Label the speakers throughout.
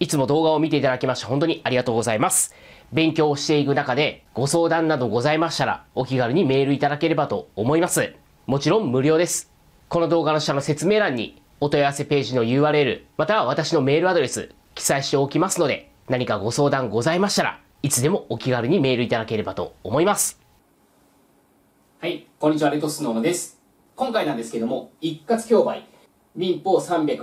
Speaker 1: いつも動画を見ていただきまして本当にありがとうございます。勉強をしていく中でご相談などございましたらお気軽にメールいただければと思います。もちろん無料です。この動画の下の説明欄にお問い合わせページの URL または私のメールアドレス記載しておきますので、何かご相談ございましたらいつでもお気軽にメールいただければと思います。
Speaker 2: はい、こんにちは、レトスノーノです。今回なんですけども、一括競売、民法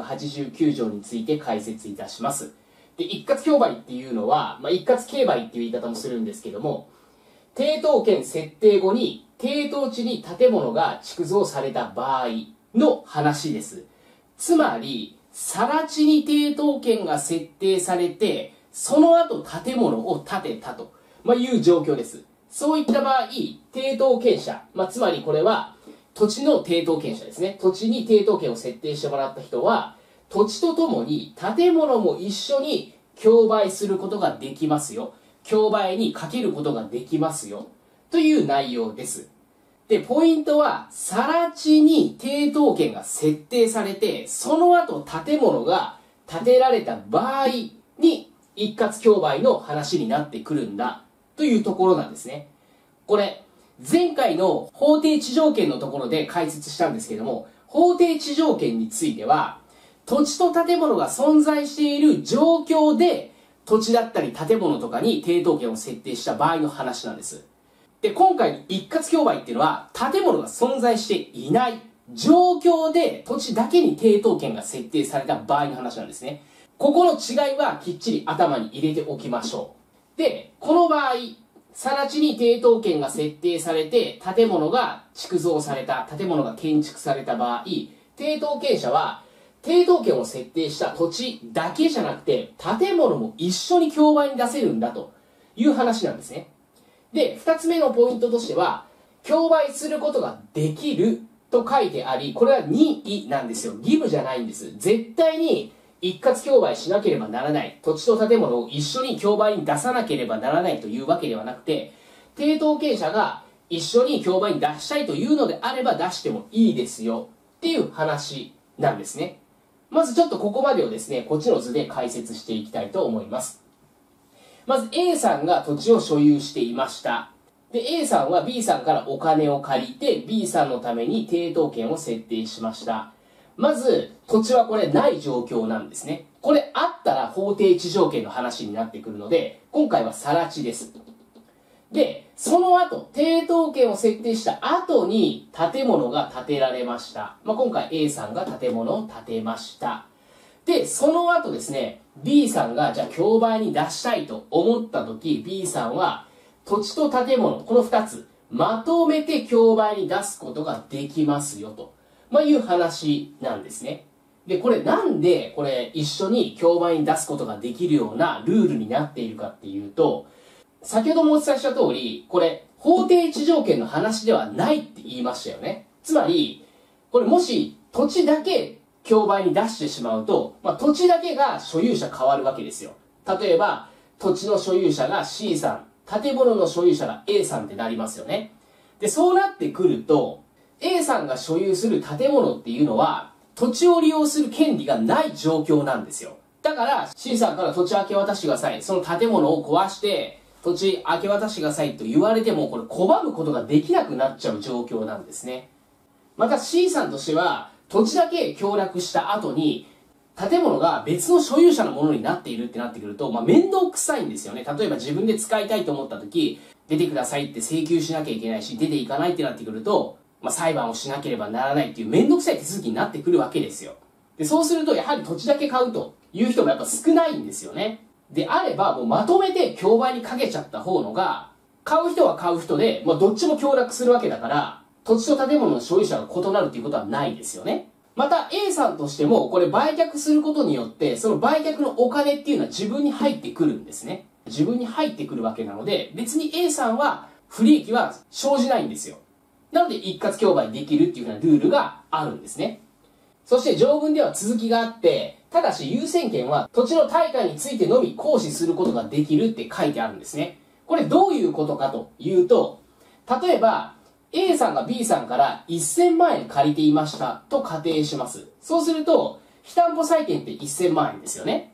Speaker 2: 389条について解説いたします。で、一括競売っていうのは、一括競売っていう言い方もするんですけども、抵当権設定後に抵当地に建物が築造された場合の話です。つまり、更地に抵当権が設定されて、その後建物を建てたと、いう状況です。そういった場合、抵当権者、つまりこれは土地の抵当権者ですね。土地に抵当権を設定してもらった人は、土地とともに建物も一緒に競売することができますよ。競売にかけることができますよ。という内容です。で、ポイントは、更地に抵当権が設定されて、その後建物が建てられた場合に、一括競売の話になってくるんだ、というところなんですね。これ、前回の法定地上権のところで解説したんですけども、法定地上権については、土地と建物が存在している状況で、土地だったり建物とかに抵当権を設定した場合の話なんです。で、今回の一括競売っていうのは、建物が存在していない状況で土地だけに抵当権が設定された場合の話なんですね。ここの違いはきっちり頭に入れておきましょう。で、この場合、更地に抵当権が設定されて、建物が築造された、建物が建築された場合、抵当権者は、抵当権を設定した土地だけじゃなくて、建物も一緒に競売に出せるんだという話なんですね。で、二つ目のポイントとしては、競売することができると書いてあり、これは任意なんですよ。義務じゃないんです。絶対に一括競売しなければならない。土地と建物を一緒に競売に出さなければならないというわけではなくて、抵当権者が一緒に競売に出したいというのであれば出してもいいですよっていう話なんですね。まずちょっとここまでをですね、こっちの図で解説していきたいと思います。まず A さんが土地を所有していました。で、A さんは B さんからお金を借りて B さんのために抵当権を設定しました。まず、土地はこれない状況なんですね。これあったら法定地上権の話になってくるので、今回は更地です。で、その後、抵当権を設定した後に建物が建てられました。今回 A さんが建物を建てました。で、その後ですね、B さんがじゃあ競売に出したいと思った時、B さんは土地と建物、この2つ、まとめて競売に出すことができますよと、いう話なんですね。で、これなんでこれ一緒に競売に出すことができるようなルールになっているかっていうと、先ほどもお伝えした通り、これ法定地上権の話ではないって言いましたよね。つまり、これもし土地だけ競売に出してしまうと、土地だけが所有者変わるわけですよ。例えば、土地の所有者が C さん、建物の所有者が A さんってなりますよね。で、そうなってくると、A さんが所有する建物っていうのは、土地を利用する権利がない状況なんですよ。だから、C さんから土地明け渡してください。その建物を壊して、土地明け渡してくださいと言われても、これ拒むことができなくなっちゃう状況なんですね。また C さんとしては、土地だけ享楽した後に、建物が別の所有者のものになっているってなってくると、面倒くさいんですよね。例えば自分で使いたいと思った時、出てくださいって請求しなきゃいけないし、出ていかないってなってくると、裁判をしなければならないっていう面倒くさい手続きになってくるわけですよ。で、そうするとやはり土地だけ買うという人もやっぱ少ないんですよね。であれば、もうまとめて競売にかけちゃった方のが、買う人は買う人で、どっちも享楽するわけだから、土地と建物の所有者が異なるっていうことはないですよね。また A さんとしても、これ売却することによって、その売却のお金っていうのは自分に入ってくるんですね。自分に入ってくるわけなので、別に A さんは不利益は生じないんですよ。なので一括競売できるっていうふうなルールがあるんですね。そして条文では続きがあって、ただし優先権は土地の対価についてのみ行使することができるって書いてあるんですね。これどういうことかというと、例えば A さんが B さんから1000万円借りていましたと仮定します。そうすると、非担保債権って1000万円ですよね。っ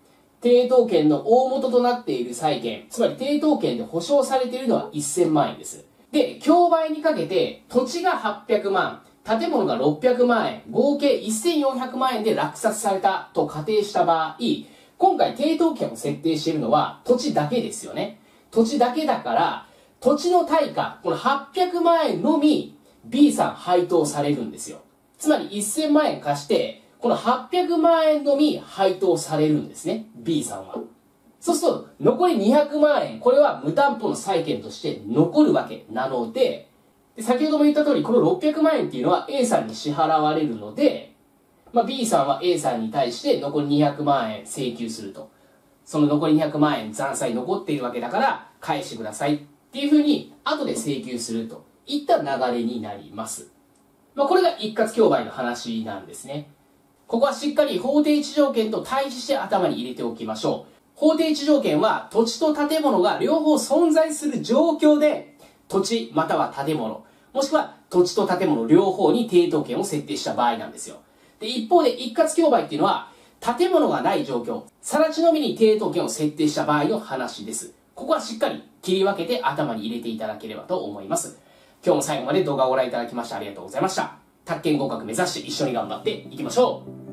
Speaker 2: 抵当権の大元となっている債権、つまり抵当権で保証されているのは1000万円です。で、競売にかけて土地が800万、建物が600万円、合計1400万円で落札されたと仮定した場合、今回抵当権を設定しているのは土地だけですよね。土地だけだから、土地の対価、この800万円のみ B さん配当されるんですよ。つまり1000万円貸して、この800万円のみ配当されるんですね、B さんは。そうすると、残り200万円、これは無担保の債権として残るわけなので、先ほども言った通り、この600万円っていうのは A さんに支払われるので、B さんは A さんに対して残り200万円請求すると。その残り200万円残債残っているわけだから返してくださいっていうふうに後で請求するといった流れになります。これが一括競売の話なんですね。ここはしっかり法定地条件と対比して頭に入れておきましょう。法定地条件は土地と建物が両方存在する状況で土地または建物、もしくは土地と建物両方に抵当権を設定した場合なんですよ。で、一方で一括競売っていうのは建物がない状況、更地のみに抵当権を設定した場合の話です。ここはしっかり切り分けて頭に入れていただければと思います。今日も最後まで動画をご覧いただきましてありがとうございました。宅建合格目指して一緒に頑張っていきましょう。